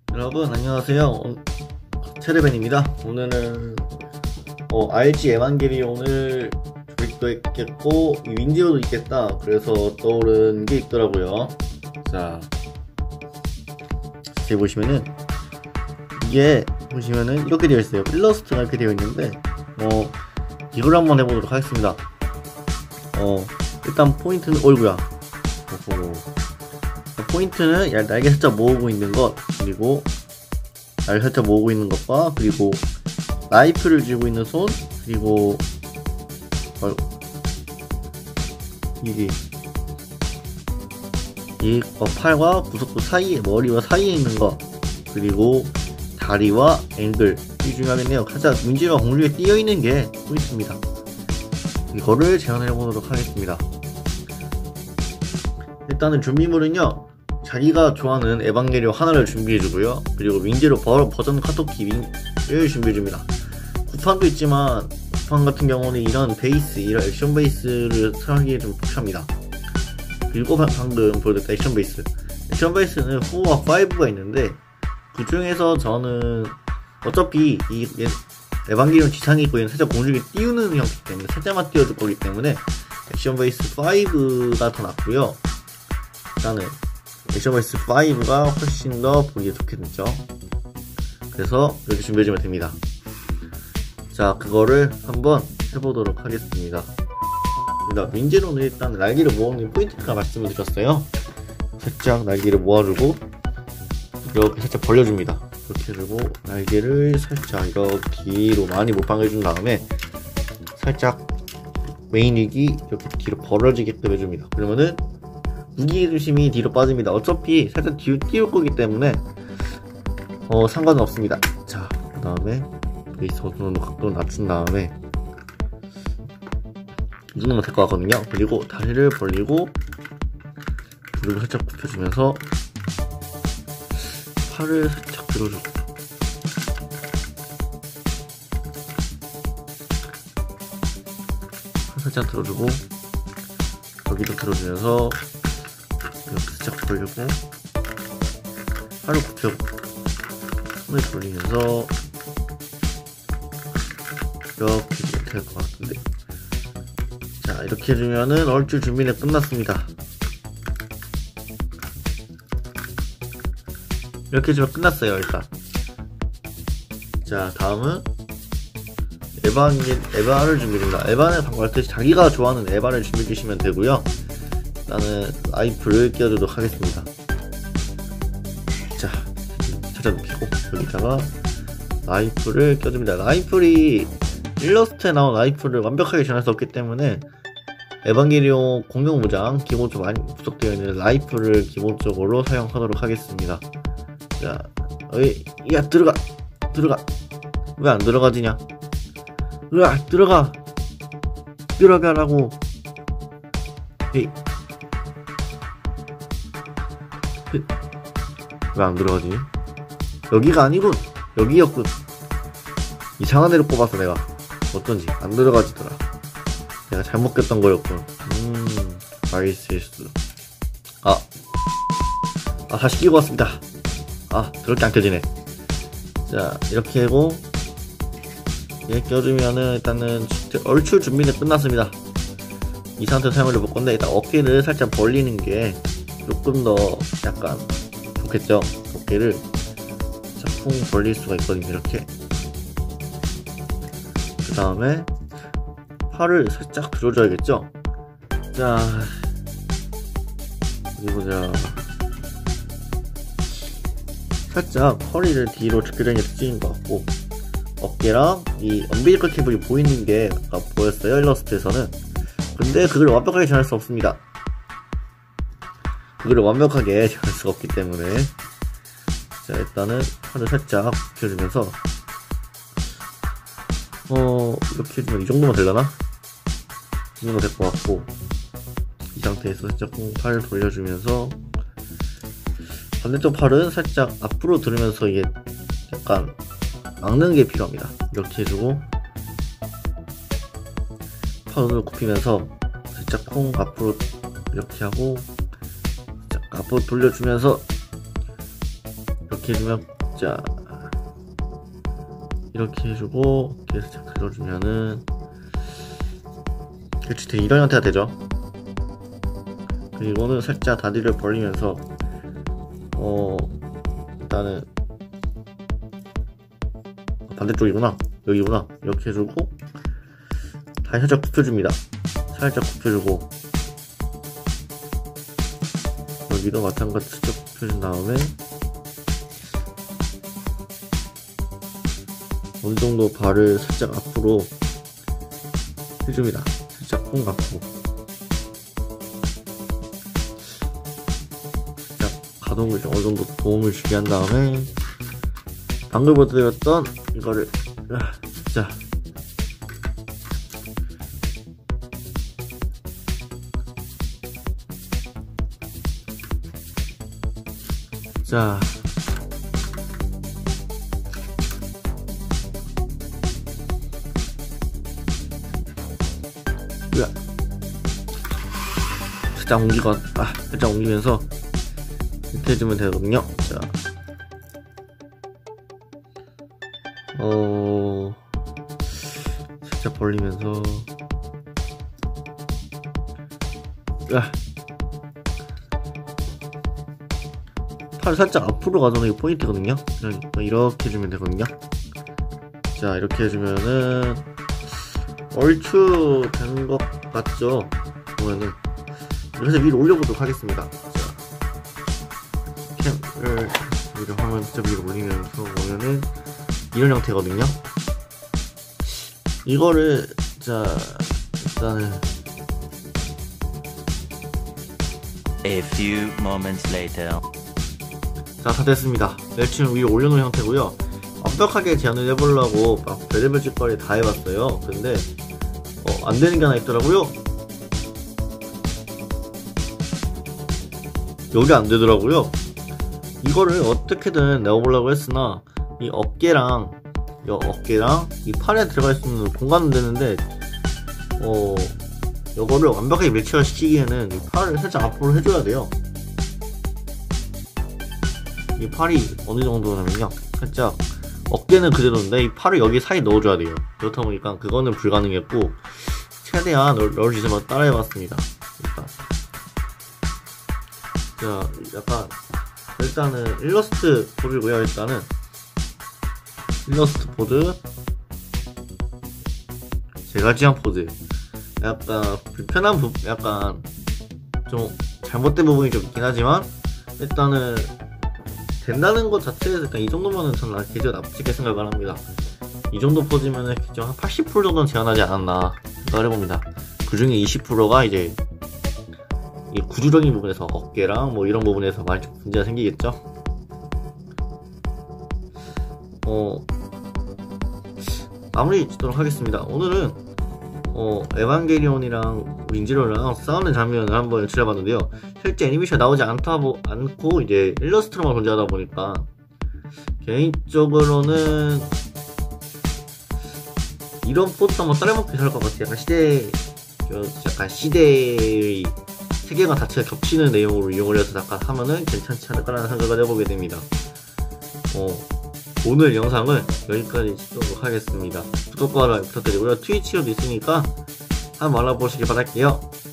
여러분 안녕하세요. 체르벤입니다. 오늘은 RG 에반게리온을 조립도 했겠고 윈디로도 있겠다 그래서 떠오른 게 있더라고요. 자, 여기 보시면은 이게 보시면은 이렇게 되어 있어요. 일러스트가 이렇게 되어 있는데 이걸 한번 해보도록 하겠습니다. 일단 포인트는 어이구야. 포인트는 날개 살짝 모으고 있는 것, 그리고 날개 살짝 모으고 있는 것과, 그리고 나이프를 쥐고 있는 손, 그리고 이 팔과 구석구 사이에, 머리와 사이에 있는 것, 그리고 다리와 앵글, 이 중요하겠네요. 살짝 민지가 공중에 띄어 있는 게 포인트입니다. 이거를 재현해 보도록 하겠습니다. 일단은 준비물은요, 자기가 좋아하는 에반게리온 하나를 준비해주고요. 그리고 윈제로 버전 카토키를 준비해줍니다. 구판도 있지만 구판 같은 경우는 이런 액션 베이스를 사용하기에 좀 벅찹니다. 그리고 방금 보여드렸던 액션 베이스는 4와 5가 있는데, 그 중에서 저는 어차피 이 에반게리온 지상이 있고 살짝 공중에 띄우는 형태이기 때문에 살짝만 띄워줄 거기 때문에 액션 베이스 5가 더 낫고요. 일단은 액션 베이스 5가 훨씬 더 보기에 좋겠죠. 그래서 이렇게 준비해주면 됩니다. 자, 그거를 한번 해보도록 하겠습니다. 윈제로는 일단 날개를 모으는 포인트가 말씀을 드렸어요. 살짝 날개를 모아주고 이렇게 살짝 벌려줍니다. 이렇게 해주고 날개를 살짝 이렇게 뒤로 많이 몰빵해준 다음에 살짝 메인릭이 이렇게 뒤로 벌어지게끔 해줍니다. 그러면은 무게중심이 뒤로 빠집니다. 어차피 살짝 뒤로 띄울 거기 때문에 상관은 없습니다. 자, 그 다음에 베이스 어느 정도 각도를 낮춘 다음에 이 정도면 될 것 같거든요. 그리고 다리를 벌리고 무릎을 살짝 굽혀주면서 팔을 살짝 들어주고 팔 살짝 들어주고 여기도 들어주면서 이렇게 살짝 벌리고 팔을 굽혀 손을 돌리면서 이렇게 될 것 같은데, 자, 이렇게 해주면은 얼추 준비는 끝났습니다. 이렇게 해주면 끝났어요. 일단 자, 다음은 에바를 준비해줍니다. 에바는 방금 말했듯이 자기가 좋아하는 에바를 준비해주시면 되고요. 나는 라이프를 끼워주도록 하겠습니다. 자, 살짝 눕히고 여기다가 라이프를 껴줍니다. 라이플이 일러스트에 나온 라이프를 완벽하게 전할 수 없기 때문에 에반게리온 공룡무장 기본적으로 많이 부속되어 있는 라이프를 기본적으로 사용하도록 하겠습니다. 자, 야, 들어가 왜 안 들어가지냐? 으아, 들어가라고. 에이, 왜 안 들어가지? 여기가 아니군. 여기였군. 이상한 애를 뽑아서 내가 어쩐지 안 들어가지더라. 내가 잘못 꼈던 거였군. 알겠어. 다시 끼고 왔습니다. 더럽게 안 껴지네. 자, 이렇게 하고 얘 껴주면은 일단은 얼추 준비는 끝났습니다. 이 상태로 사용을 해볼 건데, 일단 어깨를 살짝 벌리는 게 조금 더 약간 좋겠죠. 어깨를 짝꿍 벌릴 수가 있거든요. 이렇게. 그 다음에 팔을 살짝 들어줘야겠죠. 자, 어디 보자. 살짝 허리를 뒤로 접히는 게 특징인 것 같고, 어깨랑 이 엄빌리컬 케이블이 보이는 게 아까 보였어요, 일러스트에서는. 근데 그걸 완벽하게 전할 수 없습니다. 그걸 완벽하게 전할 수가 없기 때문에, 자, 일단은 팔을 살짝 굽혀주면서 이렇게 해주면 이 정도면 되려나? 이 정도 될 것 같고, 이 상태에서 살짝 팔 돌려주면서 반대쪽 팔은 살짝 앞으로 들으면서 이게 약간 막는 게 필요합니다. 이렇게 해주고 팔을 굽히면서 살짝 콩 앞으로 이렇게 하고 살짝 앞으로 돌려주면서 이렇게 해주면 자, 이렇게 해주고 뒤에서 살짝 들어주면은 그렇지, 되게 이런 형태가 되죠. 그리고는 살짝 다리를 벌리면서 일단은 반대쪽이구나, 여기구나, 이렇게 해주고 다시 살짝 굽혀줍니다. 살짝 굽혀주고 여기도 마찬가지 살짝 굽혀준 다음에 어느 정도 발을 살짝 앞으로 해줍니다. 살짝 콩 갖고 살짝 가동을 좀 어느 정도 도움을 주게 한 다음에 방금 보여드렸던 이거를 자, 자, 살짝 살짝 옮기면서 이렇게 해주면 되거든요. 자, 살짝 벌리면서 팔 살짝 앞으로 가져오는 게 포인트거든요. 그러니까 이렇게 해주면 되거든요. 자, 이렇게 해주면은 얼추 된 것 같죠? 보면은 그래서 위로 올려보도록 하겠습니다. 자, 캠을 위로 화면 진짜 위로 올리면서 보면은 이런 형태거든요. 이거를 자, 일단은 A few moments later. 자, 다 됐습니다. 멸치는 위로 올려놓은 형태고요. 완벽하게 제한을 해보려고 막 별의별 짓거리 다 해봤어요. 근데 안되는 게 하나 있더라고요. 여기 안되더라고요. 이거를 어떻게든 내어보려고 했으나 이 어깨랑 이 팔에 들어갈 수 있는 공간은 되는데 이거를 완벽하게 매치를 시키기에는 이 팔을 살짝 앞으로 해줘야 돼요. 이 팔이 어느 정도냐면요, 살짝 어깨는 그대로인데 이 팔을 여기 사이에 넣어줘야 돼요. 그렇다 보니까 그거는 불가능했고 최대한 넣을 수 있으면 따라해봤습니다. 자, 약간 일단은 일러스트 보드고요. 일단은 일러스트 보드, 제가 지한 포즈, 약간 불편한 약간 좀 잘못된 부분이 좀 있긴 하지만 일단은 된다는 것 자체에서 일단 이 정도면은 저는 기존 나쁘게 생각을 합니다. 이 정도 포즈면은 기존 한 80% 정도는 제한하지 않았나 생각을 해봅니다. 그 중에 20%가 이제 이 구조적인 부분에서 어깨랑 뭐 이런 부분에서 많이 좀 문제가 생기겠죠. 마무리 짓도록 하겠습니다. 오늘은 에반게리온이랑 윈지로랑 싸우는 장면을 한번 연출해봤는데요. 실제 애니메이션 나오지 않고 이제 일러스트로만 존재하다 보니까 개인적으로는 이런 포즈도 한번 따라해보기 괜찮을 것 같아요. 약간 시대의 세계관 자체가 겹치는 내용으로 이용을 해서 약간 하면은 괜찮지 않을까라는 생각을 해보게 됩니다. 오늘 영상은 여기까지 찍도록 하겠습니다. 구독과 좋아요 부탁드리고요. 트위치로도 있으니까 한번 알아보시길 바랄게요.